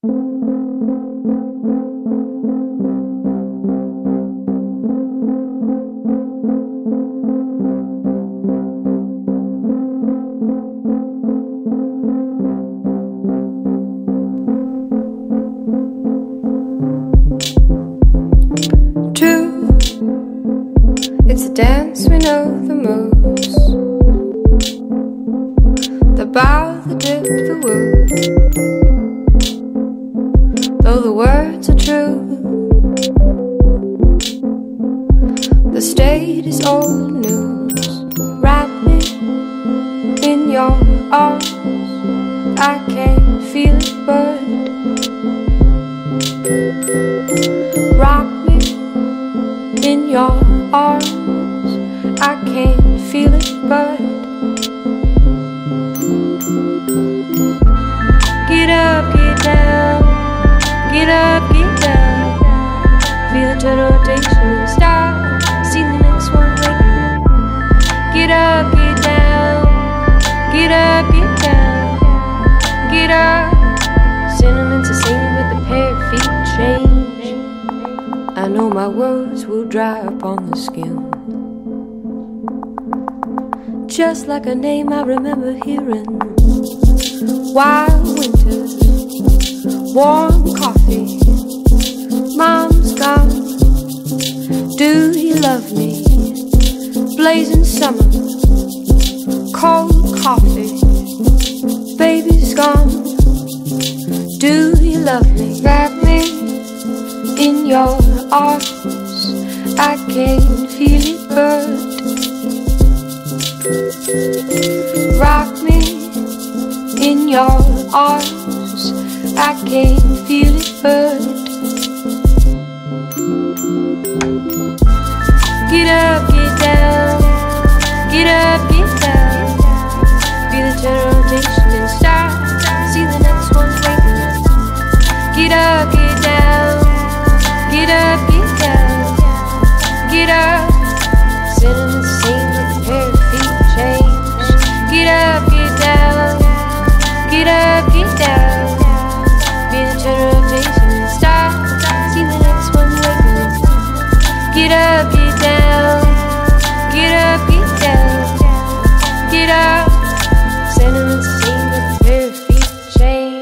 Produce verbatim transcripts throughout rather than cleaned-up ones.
It's a dance we know the moves, the bow, the dip, the woo. Though the words are true, the state is old news. Wrap me in your arms, I can't feel it but rock me in your arms, I can't feel it but get up, get down, get up, get down. Feel the total rotation and start. See the next one waiting. Get up, get down, get up, get down, get up. Sentiments are singing with the pair of feet change. I know my words will dry upon the skin, just like a name I remember hearing. Wild winters, warm coffee, mom's gone. Do you love me? Blazing summer, cold coffee, baby's gone. Do you love me? Wrap me in your arms, I can't feel it but rock me in your arms, I can't feel it but get up, get down, get up, get down. Feel the total rotation and start. See the next one waiting. Get up, get down, get up, get down, get up. Sentiments the same with the pair of feet change. Get up, get down, get up, get down. Feel the total rotation and start. See the next one waiting. Get up, get down, get up, get down, get up. Sentiments the same with the pair of feet change.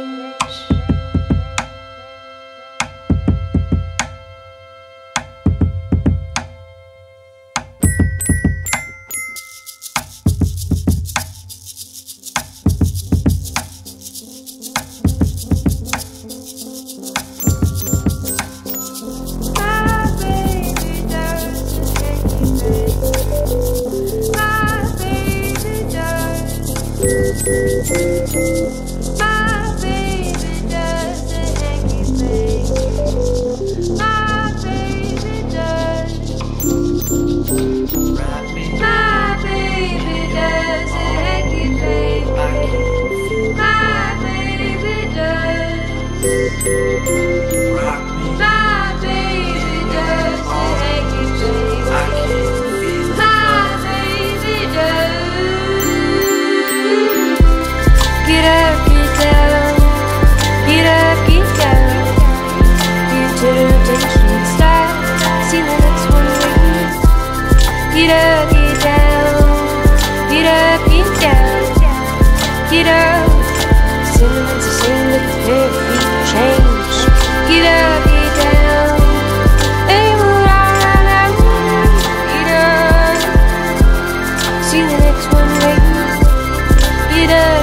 Get up, get down, get up, get down, get up. Sentiments the same with the pair of feet change. Get up, get down, ain't moving around, get up. See the next one waiting. Get up.